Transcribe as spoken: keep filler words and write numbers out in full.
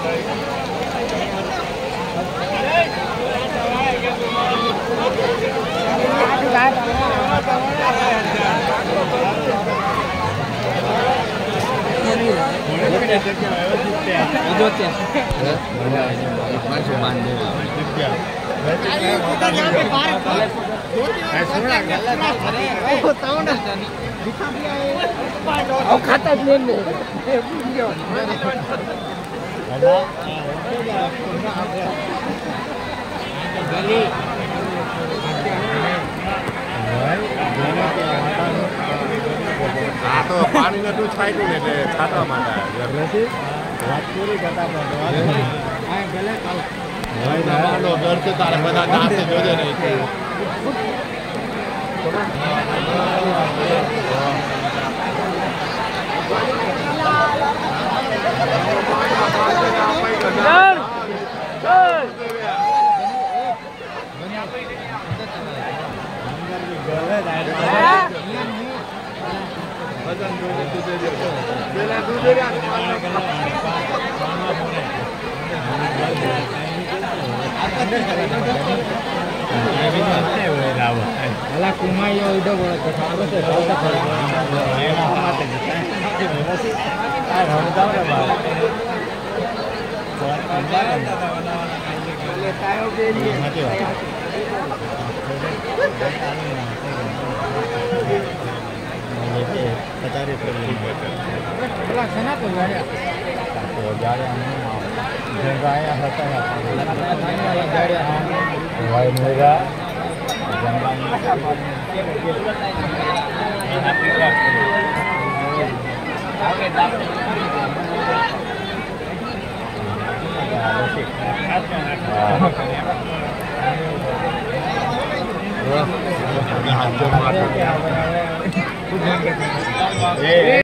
खाता આ તો પાણી નતું છાંટ્યું ને એટલે છાંટવા માટે વાત પૂરી કરતા ડર છે તારે બધા દાંતે જોજે નહીં Ala kumayo udah boleh ke sana se salta kara. Enak amat gitu. Ah, harus tahu dah, Bang. Buat panjang. Boleh tahu dia. Mati lah. Ini cari pergi. Kelas sana tuh ya. Oh, jadi ini mau. Jangan ya hotel ya. Jangan jadi ham. Wah, mereka jangan hancur mata.